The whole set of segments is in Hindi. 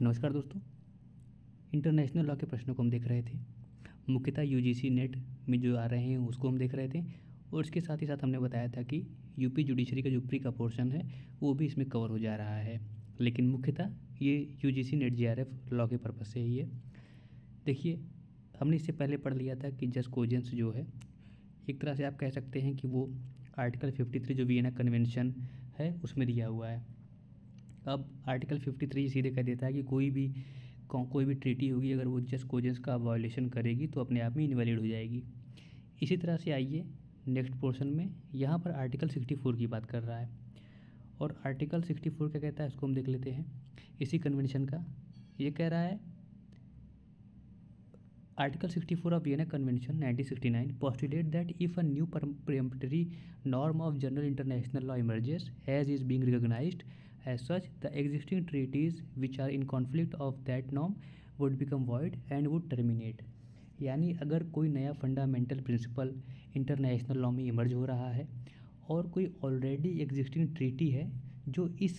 नमस्कार दोस्तों। इंटरनेशनल लॉ के प्रश्नों को हम देख रहे थे। मुख्यतः यूजीसी नेट में जो आ रहे हैं उसको हम देख रहे थे, और इसके साथ ही साथ हमने बताया था कि यूपी जुडिशरी का जो प्री का पोर्शन है वो भी इसमें कवर हो जा रहा है। लेकिन मुख्यतः ये यूजीसी नेट जेआरएफ लॉ के पर्पज़ से ही है। देखिए, हमने इससे पहले पढ़ लिया था कि जस्ट कोजेंस जो है, एक तरह से आप कह सकते हैं कि वो आर्टिकल 53 जो वियना कन्वेंशन है उसमें दिया हुआ है। अब आर्टिकल 53 सीधे कह देता है कि कोई भी ट्रीटी होगी, अगर वो जस्ट कोजेंस का वायोलेशन करेगी तो अपने आप में इनवैलिड हो जाएगी। इसी तरह से आइए नेक्स्ट पोर्शन में, यहाँ पर आर्टिकल 64 की बात कर रहा है, और आर्टिकल 64 क्या कहता है उसको हम देख लेते हैं। इसी कन्वेंशन का ये कह रहा है, article 64 of Vienna convention 1969 postulate that if a new peremptory norm of general international law emerges as is being recognized as such, the existing treaties which are in conflict of that norm would become void and would terminate। यानी अगर कोई नया फंडामेंटल प्रिंसिपल इंटरनेशनल लॉ में इमर्ज हो रहा है और कोई ऑलरेडी एग्जिस्टिंग ट्रीटी है जो इस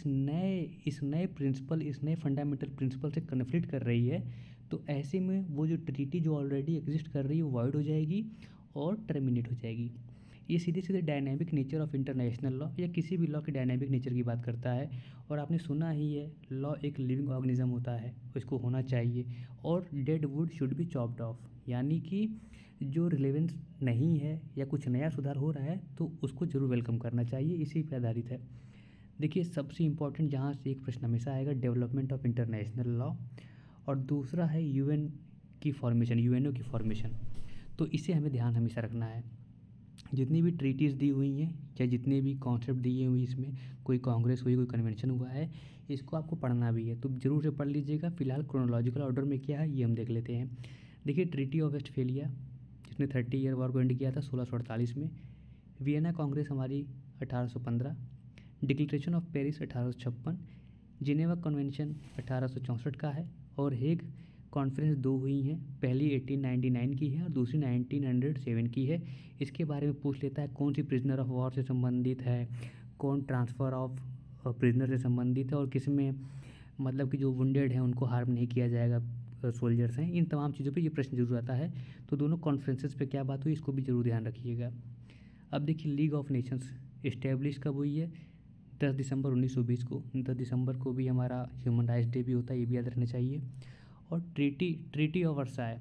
नए फंडामेंटल प्रिंसिपल से कन्फ्लिक्ट कर रही है, तो ऐसे में वो जो ट्रीटी जो ऑलरेडी एग्जिस्ट कर रही है वो वॉइड हो जाएगी और टर्मिनेट हो जाएगी। ये सीधे सीधे dynamic nature of international law या किसी भी लॉ के डायनामिक नेचर की बात करता है। और आपने सुना ही है, लॉ एक लिविंग ऑर्गेनिज्म होता है, उसको होना चाहिए, और dead wood should be chopped off. यानी कि जो रिलेवेंस नहीं है या कुछ नया सुधार हो रहा है तो उसको जरूर वेलकम करना चाहिए, इसी पर आधारित है। देखिए, सबसे इम्पॉर्टेंट जहाँ से एक प्रश्न हमेशा आएगा, डेवलपमेंट ऑफ इंटरनेशनल लॉ, और दूसरा है यूएनओ की फॉर्मेशन। तो इसे हमें ध्यान हमेशा रखना है। जितनी भी ट्रीटीज़ दी हुई हैं या जितने भी कॉन्सेप्ट दिए हुए, इसमें कोई कांग्रेस हुई, कोई कन्वेंशन हुआ है, इसको आपको पढ़ना भी है तो ज़रूर से पढ़ लीजिएगा। फिलहाल क्रोनोलॉजिकल ऑर्डर में क्या है ये हम देख लेते हैं। देखिए, ट्रीटी ऑफ वेस्टफेलिया जिसने 30 ईयर वॉर को एंड किया था 1648 में, वियना कांग्रेस हमारी 1815, declaration of Paris 1856, Geneva convention 1864 का है, और हेग कॉन्फ्रेंस 2 हुई हैं, पहली 1899 की है और दूसरी 1907 की है। इसके बारे में पूछ लेता है कौन सी प्रिजनर ऑफ वॉर से संबंधित है, कौन ट्रांसफ़र ऑफ प्रिजनर से संबंधित है, और किस में मतलब कि जो वुंडेड हैं उनको हार्म नहीं किया जाएगा, सोल्जर्स हैं। इन तमाम चीज़ों पे ये प्रश्न जरूर आता है। तो दोनों कॉन्फ्रेंसेस पे क्या बात हुई इसको भी जरूर ध्यान रखिएगा। अब देखिए, लीग ऑफ नेशंस इस्टेब्लिश कब हुई है? 10 दिसंबर 1920 को। 10 दिसंबर को भी हमारा ह्यूमन राइट्स डे भी होता है, ये भी याद रखना चाहिए। और ट्रीटी ऑफ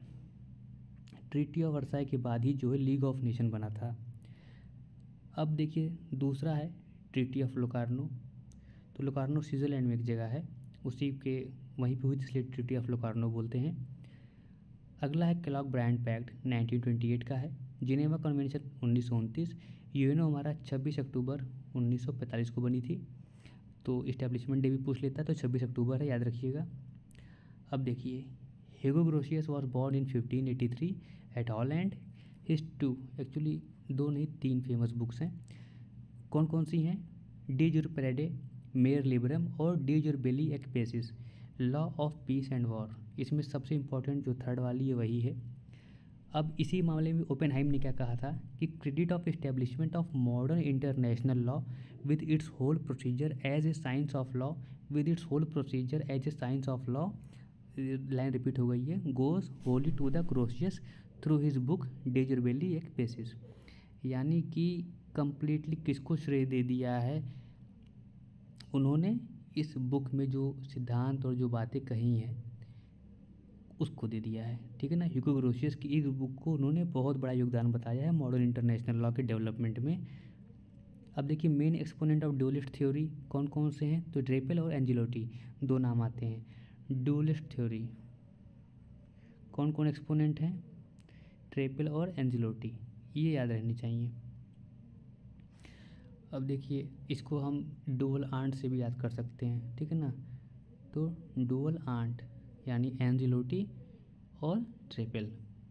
वर्साई के बाद ही जो है लीग ऑफ नेशन बना था। अब देखिए, दूसरा है ट्रीटी ऑफ लोकार्नो। तो लोकार्नो स्विट्ज़रलैंड में एक जगह है, उसी के वहीं पे हुई, इसलिए ट्रीटी ऑफ लोकार्नो बोलते हैं। अगला है क्लॉक ब्रांड पैक्ट 1928 का है। Geneva convention 1929। यूएनओ हमारा 26 अक्टूबर 1945 को बनी थी। तो इस्टेब्लिशमेंट डे भी पूछ लेता है, तो 26 अक्टूबर है, याद रखिएगा। अब देखिए, Hugo Grotius was born in 1583 at Holland. His 2 actually 2 नहीं 3 फेमस बुक्स हैं। कौन कौन सी हैं? डी जुर पेरेडे मेयर लिबरम और D Jure Belli ac Pacis, law of peace and war. इसमें सबसे इम्पॉर्टेंट जो थर्ड वाली है वही है। अब इसी मामले में ओपेनहाइम ने क्या कहा था कि credit of establishment of modern international law with its whole procedure as a science of law, with its whole procedure as a science of law, line repeat हो गई है, goes wholly to the Grotius through his book De Jure Belli ac पेसिस। यानी कि कम्प्लीटली किसको श्रेय दे दिया है उन्होंने? इस बुक में जो सिद्धांत और जो बातें कही हैं उसको दे दिया है, ठीक है ना। ह्यूगो ग्रोशियस की इस बुक को उन्होंने बहुत बड़ा योगदान बताया है मॉडर्न इंटरनेशनल लॉ के डेवलपमेंट में। अब देखिए, main exponent of dualist theory कौन कौन से हैं? तो ड्रेपेल और एंजेलोटी, 2 नाम आते हैं। ड्यूलिस्ट थ्योरी कौन कौन एक्सपोनेंट हैं? ड्रेपेल और एंजेलोटी, ये याद रहनी चाहिए। अब देखिए, इसको हम डुअल आंट से भी याद कर सकते हैं, ठीक है ना। तो डुअल आंट यानी एंजेलोटी और Triepel.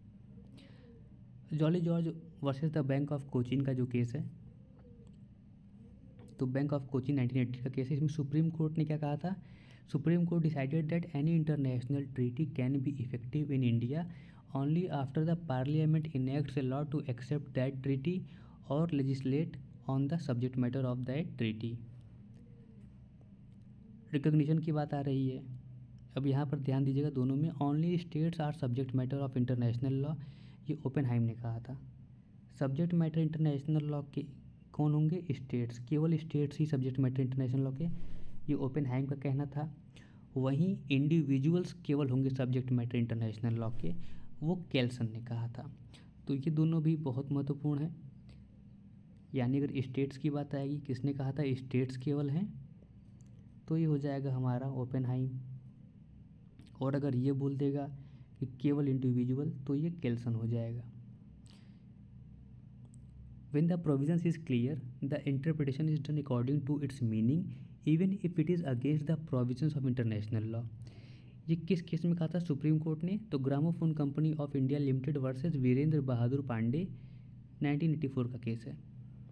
Jolly George versus the Bank of Cochin का जो केस है, तो बैंक ऑफ कोचीन 1980 का केस है। इसमें सुप्रीम कोर्ट ने क्या कहा था? Supreme Court decided that any international treaty can be effective in India only after the Parliament enacts a law to accept that treaty और legislate on the subject matter of that treaty. Recognition की बात आ रही है। अब यहाँ पर ध्यान दीजिएगा दोनों में, only states are subject matter of international law, ये ओपेनहाइम ने कहा था। सब्जेक्ट मैटर इंटरनेशनल लॉ के कौन होंगे? स्टेट्स, केवल स्टेट्स ही सब्जेक्ट मैटर इंटरनेशनल लॉ के, ये ओपेनहाइम का कहना था। वहीं इंडिविजुअल्स केवल होंगे सब्जेक्ट मैटर इंटरनेशनल लॉ के, वो केल्सन ने कहा था। तो ये दोनों भी बहुत महत्वपूर्ण हैं। यानी अगर स्टेट्स की बात आएगी, किसने कहा था स्टेट्स केवल हैं, तो ये हो जाएगा हमारा ओपेनहाइम। और अगर ये बोल देगा कि केवल इंडिविजुअल, तो ये केल्सन हो जाएगा। When the provisions is clear, the interpretation is done according to its meaning, even if it is against the provisions of international law. ये किस केस में कहा था सुप्रीम कोर्ट ने? तो Gramophone Company of India Limited versus Virendra Bahadur Pandey 1984 का केस है।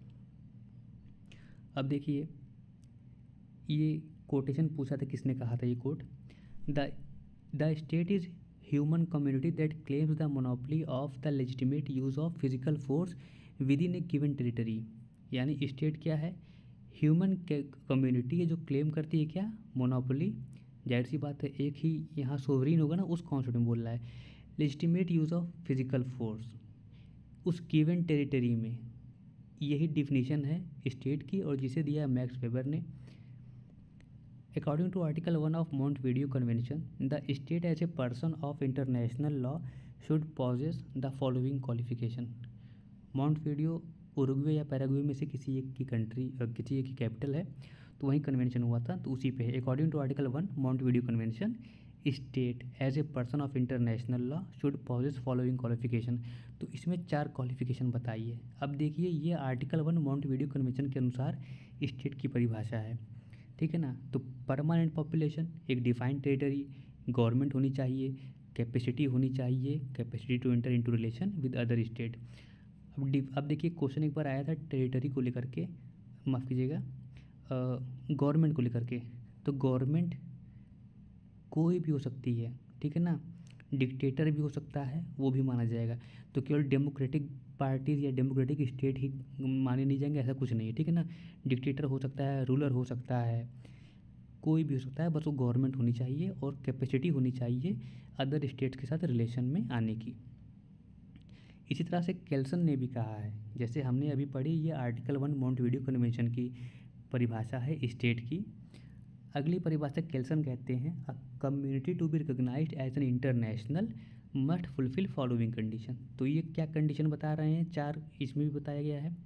अब देखिए ये कोटेशन पूछा था, किसने कहा था ये quote? The state is human community that claims the monopoly of the legitimate use of physical force within a given territory. यानी स्टेट क्या है? ह्यूमन कम्युनिटी है जो क्लेम करती है क्या? मोनोपोली। जाहिर सी बात है, एक ही यहाँ सोवरीन होगा ना, उस कॉन्सेप्ट में बोल रहा है। Legitimate use of physical force उस गिवन टेरिटरी में, यही डिफिनीशन है स्टेट की, और जिसे दिया है मैक्स वेबर ने। According to article 1 of Montevideo convention, the state as a person of international law should possess the following qualification. Montevideo Uruguay या पैराग्वे में से किसी एक की कंट्री, किसी एक की कैपिटल है, तो वहीं कन्वेंशन हुआ था, तो उसी पे है। According to article 1 Montevideo convention, state as a person of international law should possess following qualification. तो इसमें 4 क्वालिफिकेशन बताइए। अब देखिए ये आर्टिकल 1 मॉन्टविडियो कन्वेंशन के अनुसार स्टेट की परिभाषा है, ठीक है ना। तो परमानेंट पॉपुलेशन, एक डिफाइंड टेरिटरी, गवर्नमेंट होनी चाहिए, कैपेसिटी होनी चाहिए, capacity to enter into relation with other state. अब देखिए क्वेश्चन एक बार आया था टेरिटरी को लेकर के, माफ़ कीजिएगा, गवर्नमेंट को लेकर के। तो गवर्नमेंट कोई भी हो सकती है, ठीक है ना, डिक्टेटर भी हो सकता है, वो भी माना जाएगा। तो केवल डेमोक्रेटिक पार्टीज या डेमोक्रेटिक स्टेट ही माने नहीं जाएंगे, ऐसा कुछ नहीं है, ठीक है ना। डिक्टेटर हो सकता है, रूलर हो सकता है, कोई भी हो सकता है, बस वो गवर्नमेंट होनी चाहिए और कैपेसिटी होनी चाहिए अदर स्टेट्स के साथ रिलेशन में आने की। इसी तरह से केल्सन ने भी कहा है, जैसे हमने अभी पढ़ी, ये आर्टिकल 1 मॉन्टविडियो कन्वेंशन की परिभाषा है स्टेट की। अगली परिभाषा केल्सन कहते हैं, a community to be recognised as an international must fulfil following condition. तो ये क्या कंडीशन बता रहे हैं? 4 इसमें भी बताया गया है।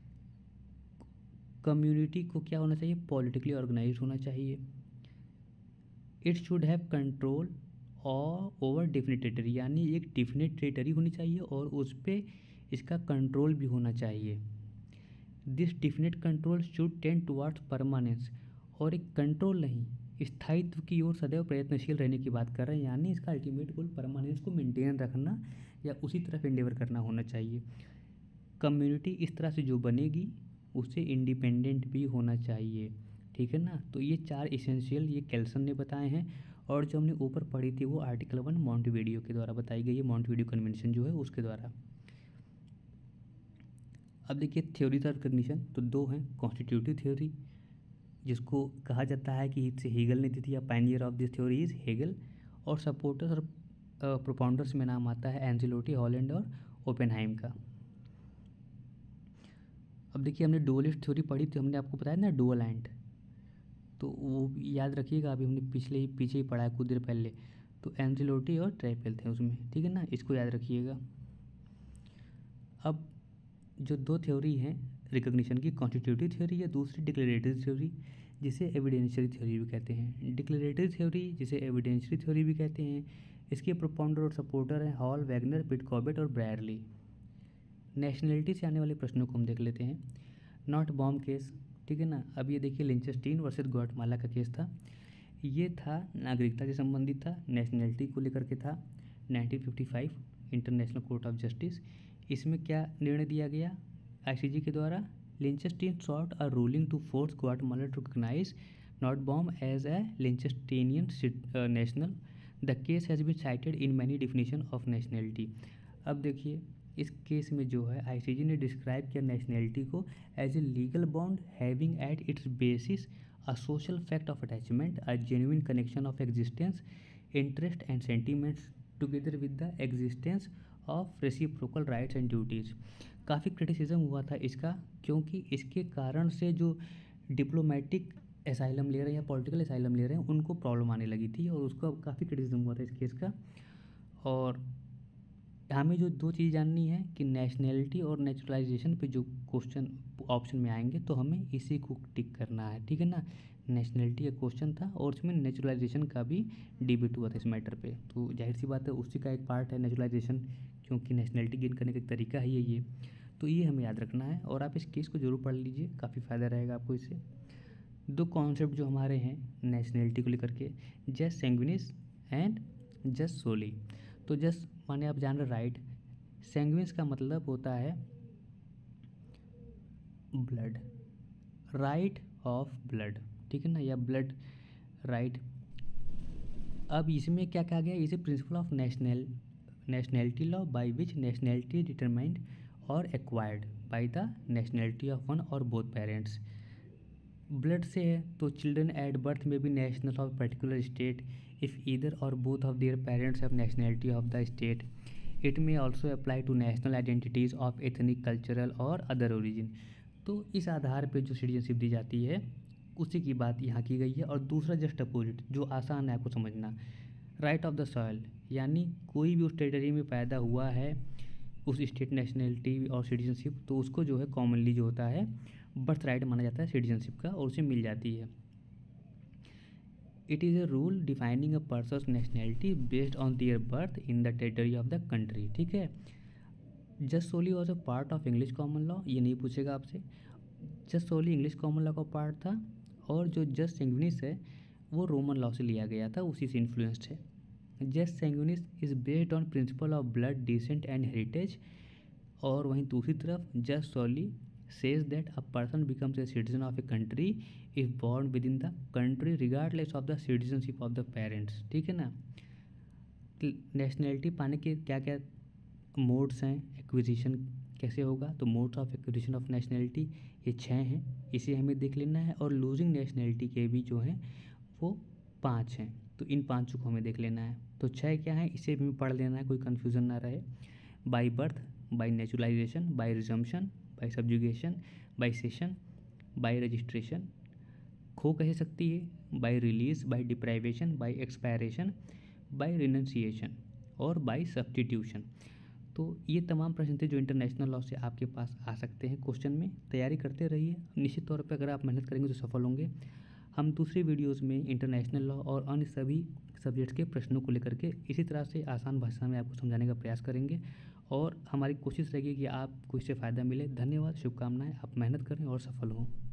कम्युनिटी को क्या होना चाहिए? पॉलिटिकली ऑर्गेनाइज होना चाहिए। इट शुड हैव कंट्रोल और ओवर डिफिनिट टेरिटरी, यानी एक डिफिनिट टेरिटरी होनी चाहिए और उस पर इसका कंट्रोल भी होना चाहिए। This definite control should tend towards permanence, और एक कंट्रोल नहीं, स्थायित्व की ओर सदैव प्रयत्नशील रहने की बात कर रहे हैं। यानी इसका अल्टीमेट गोल परमानेंस को मेंटेन रखना या उसी तरफ एंडेवर करना होना चाहिए। कम्युनिटी इस तरह से जो बनेगी उससे इंडिपेंडेंट भी होना चाहिए, ठीक है ना। तो ये 4 इसेंशियल ये केल्सन ने बताए हैं, और जो हमने ऊपर पढ़ी थी वो आर्टिकल 1 मॉन्टविडियो के द्वारा बताई गई है, मॉन्टविडियो कन्वेंशन जो है उसके द्वारा। अब देखिए थ्योरीज ऑफ रिकॉग्निशन, तो 2 हैं। कॉन्स्टिट्यूटिव थ्योरी, जिसको कहा जाता है कि इससे हेगल ने दी थी, या pioneer of this theory is Hegel, और सपोर्टर्स और प्रोपाउंडर्स में नाम आता है एंजेलोटी, हॉलैंड और ओपेनहाइम का। अब देखिए हमने डुअलिस्ट थ्योरी पढ़ी थी, हमने आपको बताया ना डुअल एंड, तो वो याद रखिएगा, अभी हमने पीछे ही पढ़ा है कुछ देर पहले। तो एंजेलोटी और ट्रेपेल थे उसमें, ठीक है ना, इसको याद रखिएगा। अब जो 2 थ्योरी हैं रिकॉग्निशन की, कॉन्स्टिट्यूटिव थ्योरी या दूसरी डिक्लेरेटरी थ्योरी, जिसे एविडेंशियरी थ्योरी भी कहते हैं। डिक्लेरेटरी थ्योरी जिसे एविडेंशियरी थ्योरी भी कहते हैं, इसके प्रोपाउंडर और सपोर्टर हैं हॉल, वैगनर, पिट कॉबेट और ब्रायरली। नेशनलिटी से आने वाले प्रश्नों को हम देख लेते हैं। नॉट बॉम्ब केस, ठीक है ना। अब ये देखिए लिंचेस्टीन वर्सेस ग्वाटेमाला का केस था, ये था नागरिकता से संबंधित था, नेशनलिटी को लेकर के था। 1955 इंटरनेशनल कोर्ट ऑफ जस्टिस, इसमें क्या निर्णय दिया गया आईसीजे के द्वारा? Liechtenstein sought a ruling to force Guatemala to recognise Nottebohm as a Liechtensteinian national. The case has been cited in many definition of nationality. अब देखिए इस केस में जो है आईसीजे ने डिस्क्राइब किया नेशनलिटी को as a legal bond having at its basis a social fact of attachment, a genuine connection of existence, interest and sentiments together with the existence of reciprocal rights and duties. काफ़ी क्रिटिसिज्म हुआ था इसका, क्योंकि इसके कारण से जो डिप्लोमेटिक एसाइलम ले रहे हैं या पॉलिटिकल एसाइलम ले रहे हैं उनको प्रॉब्लम आने लगी थी, और उसका काफ़ी क्रिटिसिज्म हुआ था इस केस का। और हमें जो दो चीज़ जाननी है कि नेशनैलिटी और नेचुरलाइजेशन पे जो क्वेश्चन ऑप्शन में आएंगे तो हमें इसी को टिक करना है, ठीक है ना। नेशनैलिटी का क्वेश्चन था और उसमें नेचुरलाइजेशन का भी डिबेट हुआ था इस मैटर पे, तो जाहिर सी बात है उसी का एक पार्ट है नेचुरलाइजेशन, क्योंकि नेशनैलिटी गेन करने का एक तरीका ही है ये। तो ये हमें याद रखना है और आप इस केस को ज़रूर पढ़ लीजिए, काफ़ी फ़ायदा रहेगा आपको इससे। दो कॉन्सेप्ट जो हमारे हैं नेशनैलिटी को लेकर के, जस सैंग्विनिस एंड जस सोली। तो जस माने आप जान रहे राइट, सैंग्विनिस का मतलब होता है ब्लड, राइट ऑफ ब्लड, ठीक है ना, या ब्लड राइट। अब इसमें क्या कहा गया, इसे principle of nationality law by which nationality determined और acquired by the nationality of one और बोथ पेरेंट्स। ब्लड से है तो चिल्ड्रन एट बर्थ में be national of particular state if either और both of their parents have nationality of the state. It may also apply to national identities of ethnic, cultural और अदर ओरिजिन। तो इस आधार पे जो सिटीजनशिप दी जाती है उसी की बात यहाँ की गई है। और दूसरा जस्ट अपोजिट जो आसान है आपको समझना, राइट ऑफ द सॉइल, यानी कोई भी उस टेरिटरी में पैदा हुआ है उस स्टेट नेशनैलिटी और सिटीजनशिप, तो उसको जो है कॉमनली जो होता है बर्थ राइट माना जाता है सिटीजनशिप का, और उसे मिल जाती है। It is a rule defining a person's nationality based on their birth in the territory of the country, ठीक है। Jus soli was a part of English common law, ये नहीं पूछेगा आपसे। Jus soli English common law का पार्ट था, और जो जस्ट सैंग्विनिस है वो रोमन लॉ से लिया गया था, उसी से इन्फ्लुएंस्ड है। Jus sanguinis is based on principle of blood descent and heritage, और वहीं दूसरी तरफ jus soli says that a person becomes a citizen of a country if born within the country regardless of the citizenship of the parents, ठीक है ना। नेशनैलिटी पाने के क्या क्या मोड्स हैं, एक्विजिशन कैसे होगा, तो modes of acquisition of nationality ये 6 हैं, इसे हमें देख लेना है। और लूजिंग नेशनैलिटी के भी जो हैं वो 5 हैं, तो इन 5 को हमें देख लेना है। तो 6 क्या है इसे भी पढ़ लेना है, कोई कन्फ्यूज़न ना रहे। By birth, by naturalisation, by resumption, by subjugation, by cession, by registration, खो कह सकती है, by release, by deprivation, by expiration, by renunciation और बाई सब्स्टिट्यूशन। तो ये तमाम प्रश्न थे जो इंटरनेशनल लॉ से आपके पास आ सकते हैं क्वेश्चन में। तैयारी करते रहिए, निश्चित तौर पे अगर आप मेहनत करेंगे तो सफल होंगे। हम दूसरी वीडियोस में इंटरनेशनल लॉ और अन्य सभी सब्जेक्ट्स के प्रश्नों को लेकर के इसी तरह से आसान भाषा में आपको समझाने का प्रयास करेंगे, और हमारी कोशिश रहेगी कि आपको इससे फ़ायदा मिले। धन्यवाद, शुभकामनाएं, आप मेहनत करें और सफल हों।